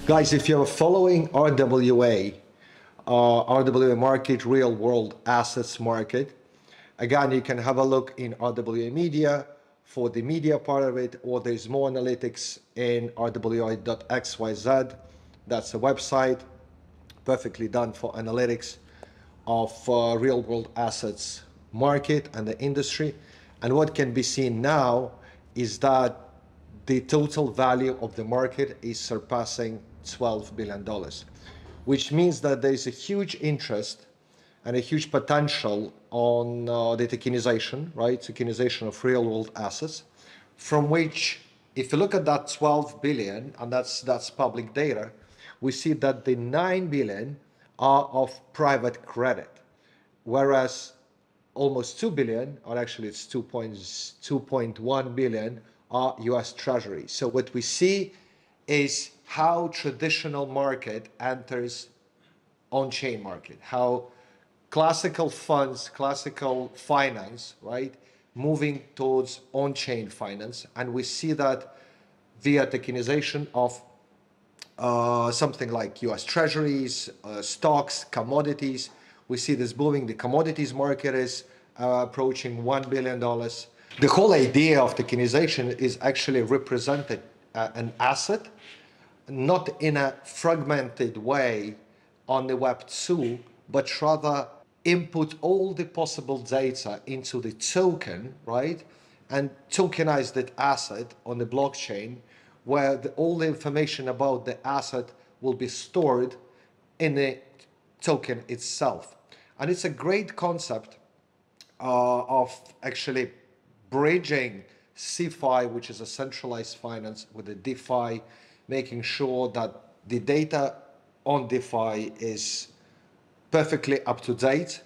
Guys, if you're following RWA, RWA market, real world assets market, again, you can have a look in RWA media for the media part of it, or there's more analytics in rwa.xyz. That's a website perfectly done for analytics of real world assets market and the industry. And what can be seen now is that the total value of the market is surpassing $12 billion, which means that there is a huge interest and a huge potential on the tokenization, right? Tokenization of real world assets, from which, if you look at that 12 billion, and that's public data, we see that the 9 billion are of private credit, whereas almost 2 billion, or actually it's 2.1 billion, are US Treasuries. So what we see is how traditional market enters on-chain market, how classical funds, classical finance, right, moving towards on-chain finance. And we see that via tokenization of something like US Treasuries, stocks, commodities. We see this booming. The commodities market is approaching $1 billion. The whole idea of tokenization is actually represented an asset, not in a fragmented way on the Web 2, but rather input all the possible data into the token, right? And tokenize that asset on the blockchain, where all the information about the asset will be stored in the token itself. And it's a great concept of actually bridging CeFi, which is a centralized finance, with the DeFi, making sure that the data on DeFi is perfectly up to date.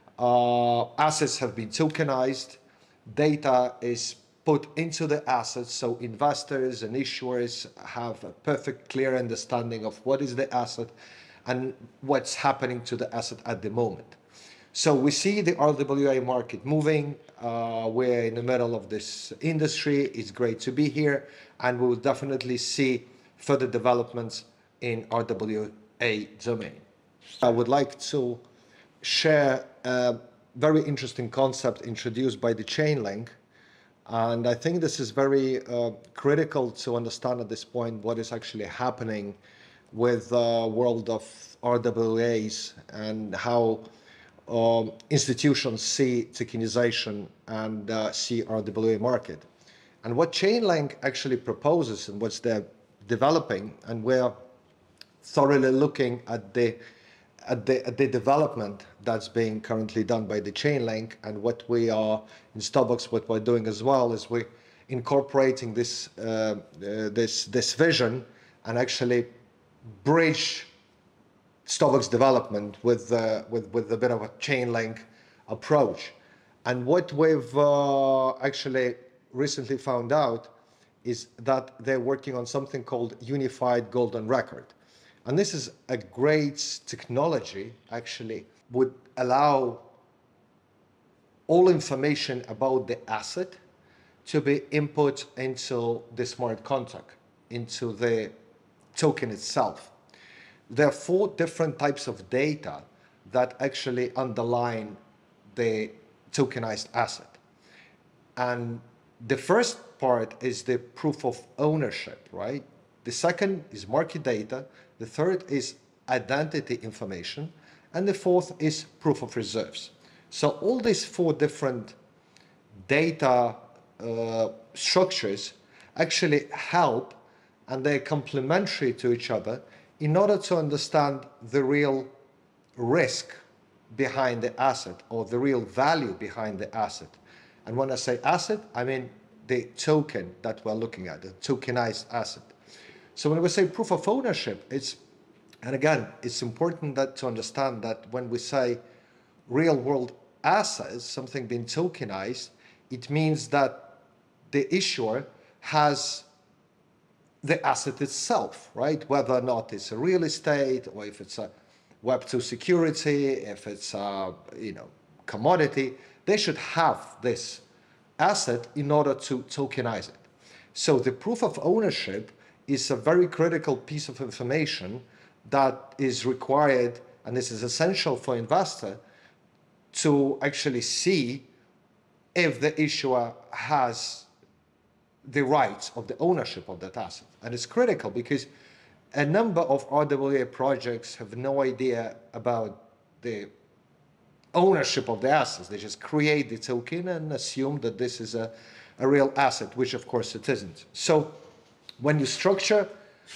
Assets have been tokenized. Data is put into the assets, so investors and issuers have a perfect, clear understanding of what is the asset and what's happening to the asset at the moment. So we see the RWA market moving. We're in the middle of this industry. It's great to be here, and we will definitely see further developments in RWA domain. I would like to share a very interesting concept introduced by the Chainlink, and I think this is very critical to understand at this point what is actually happening with the world of RWAs and how institutions see tokenization and see RWA market. And what Chainlink actually proposes and what's they're developing, and we're thoroughly looking at the development that's being currently done by the Chainlink, and what we are in Starbucks, what we're doing as well is we're incorporating this this vision and actually bridge Starbucks development with a bit of a Chainlink approach. And what we've actually recently found out is that they're working on something called Unified Golden Record. And this is a great technology, actually, would allow all information about the asset to be input into the smart contract, into the token itself. There are 4 different types of data that actually underline the tokenized asset. And the first part is the proof of ownership, right? The second is market data. The third is identity information. And the fourth is proof of reserves. So all these 4 different data structures actually help, and they're complementary to each other in order to understand the real risk behind the asset, or the real value behind the asset. And when I say asset, I mean the token that we're looking at, the tokenized asset. So when we say proof of ownership, and again, it's important to understand that when we say real world assets, something being tokenized, it means that the issuer has the asset itself, right? Whether or not it's a real estate, or if it's a Web2 security, if it's a commodity, they should have this asset in order to tokenize it. So the proof of ownership is a very critical piece of information that is required, and this is essential for investor to actually see if the issuer has the rights of the ownership of that asset. And it's critical because a number of RWA projects have no idea about the ownership of the assets. They just create the token and assume that this is a real asset, which of course it isn't. So when you structure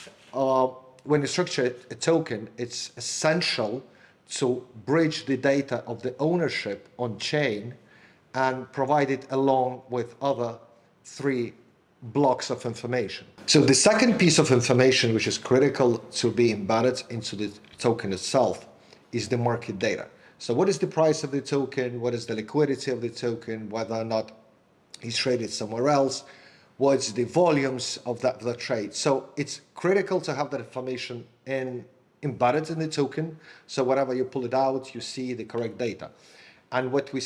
a token, it's essential to bridge the data of the ownership on chain and provide it along with other three blocks of information. So the second piece of information which is critical to be embedded into the token itself is the market data. So what is the price of the token? What is the liquidity of the token? Whether or not it's traded somewhere else? What's the volumes of the trade? So it's critical to have that information embedded in the token. So whenever you pull it out, you see the correct data. And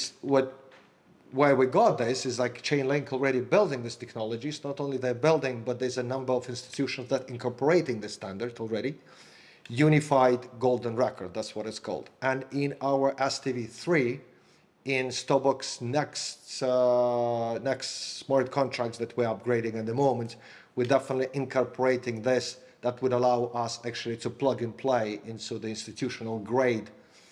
where we got this is like Chainlink already building this technology. It's not only they're building, but there's a number of institutions that incorporating the standard already. Unified Golden Record, that's what it's called. And in our STV3, in Stobox next smart contracts that we're upgrading at the moment, we're definitely incorporating this. That would allow us actually to plug and play into the institutional grade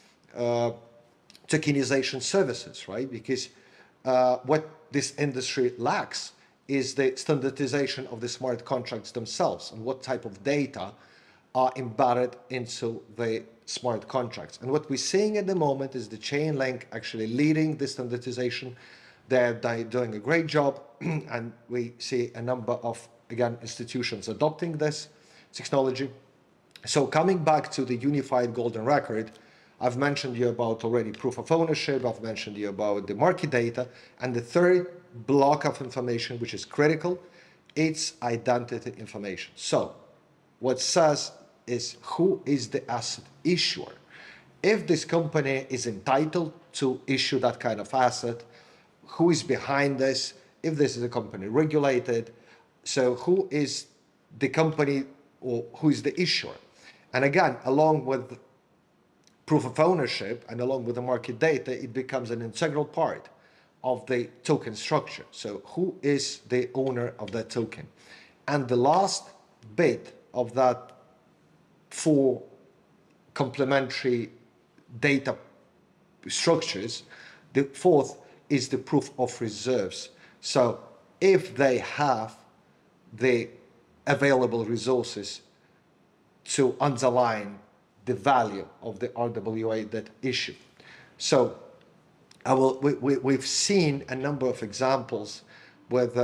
tokenization services, right? Because what this industry lacks is the standardization of the smart contracts themselves and what type of data are embedded into the smart contracts. And what we're seeing at the moment is the Chainlink actually leading the standardization. They're doing a great job, and we see a number of, again, institutions adopting this technology. So coming back to the unified golden record, I've mentioned you about already proof of ownership, I've mentioned you about the market data, and the third block of information, which is critical, it's identity information. So what says is who is the asset issuer. If this company is entitled to issue that kind of asset, who is behind this, if this is a company regulated, so who is the company or who is the issuer. And again, along with proof of ownership and along with the market data, it becomes an integral part of the token structure. So who is the owner of that token? And the last bit of that four complementary data structures, the fourth is the proof of reserves. So if they have the available resources to underline the value of the RWA that issue. So we've seen a number of examples with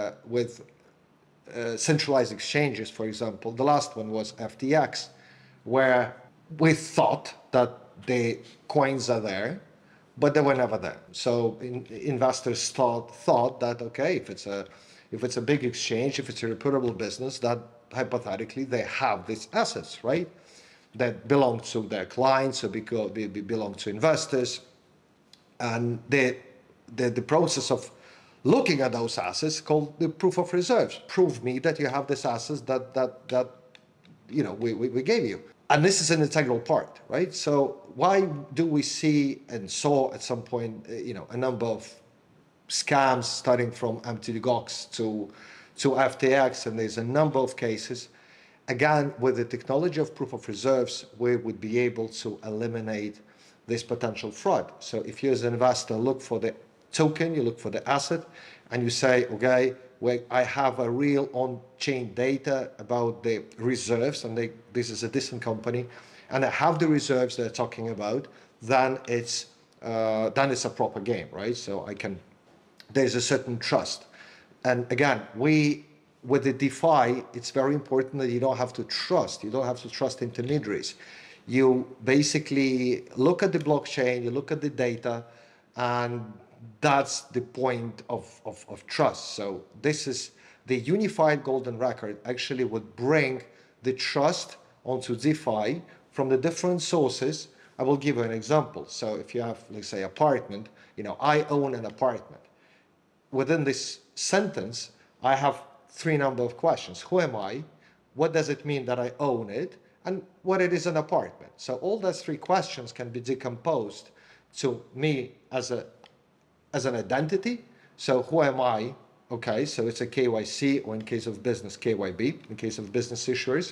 centralized exchanges, for example. The last one was FTX, where we thought that the coins are there, but they were never there. So investors thought that, okay, if it's a big exchange, if it's a reputable business, that hypothetically they have these assets, right? That belong to their clients, or because they belong to investors. And the process of looking at those assets called the proof of reserves. Prove me that you have this assets that we gave you. And this is an integral part, right? So why do we see and saw at some point, a number of scams starting from MTGOX to FTX, and there's a number of cases. Again, with the technology of proof of reserves, we would be able to eliminate this potential fraud. So if you as an investor look for the token, you look for the asset, and you say, okay, I have a real on-chain data about the reserves, and this is a decent company, and I have the reserves they're talking about, then it's a proper game, right? So there's a certain trust. And again, with the DeFi, it's very important that you don't have to trust. You don't have to trust intermediaries. You basically look at the blockchain, you look at the data, and that's the point of trust. So this is the unified golden record actually would bring the trust onto DeFi from the different sources. I will give you an example. So if you have, let's say, apartment, I own an apartment. Within this sentence, I have three number of questions. Who am I? what does it mean that I own it, and what it is an apartment. So all those three questions can be decomposed to me as an identity. So who am I? Okay, so it's a KYC, or in case of business, KYB, in case of business issuers.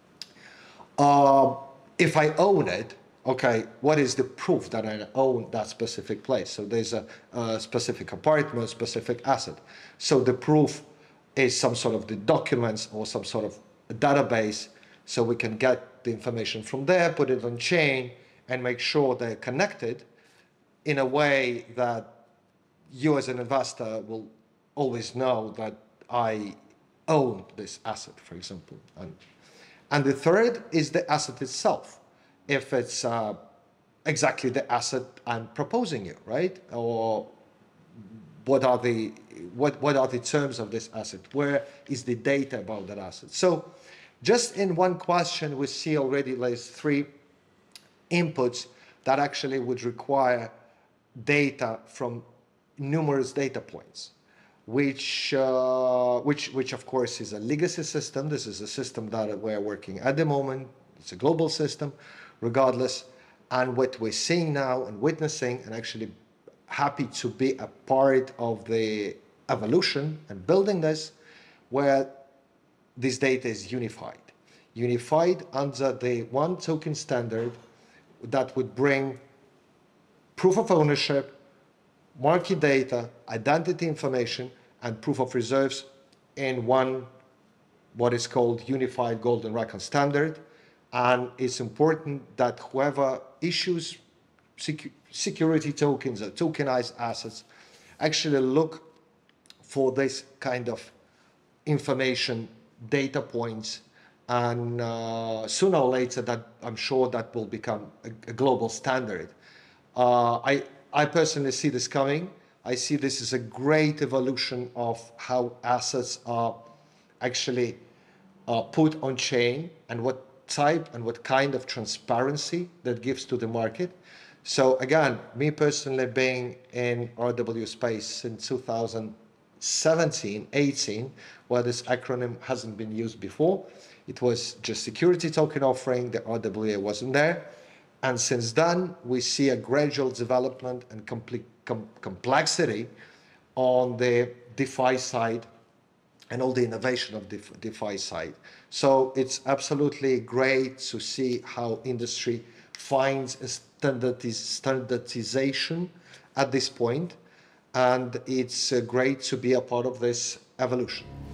If I own it, okay, what is the proof that I own that specific place? So there's a specific apartment, specific asset. So the proof is some sort of the documents or some sort of a database, so we can get the information from there, put it on chain, and make sure they're connected in a way that you as an investor will always know that I own this asset, for example. And the third is the asset itself. If it's exactly the asset I'm proposing you, right? Or what are the terms of this asset? Where is the data about that asset? So just in one question, we see already there's three inputs that actually would require data from numerous data points, which of course is a legacy system. This is a system that we're working at the moment. It's a global system, regardless. And what we're seeing now and witnessing, and actually happy to be a part of the evolution and building this, where this data is unified under the one token standard that would bring proof of ownership, market data, identity information, and proof of reserves in one, what is called unified golden record standard. And it's important that whoever issues security tokens or tokenized assets actually look for this kind of information, data points, and sooner or later that I'm sure that will become a global standard. I personally see this coming. I see this as a great evolution of how assets are actually put on chain, and what type and what kind of transparency that gives to the market. So again, me personally being in RWA space since 2017, 18, where this acronym hasn't been used before. It was just security token offering, the RWA wasn't there. And since then, we see a gradual development and complexity on the DeFi side and all the innovation of the DeFi side. So it's absolutely great to see how industry finds a standardization at this point, and it's great to be a part of this evolution.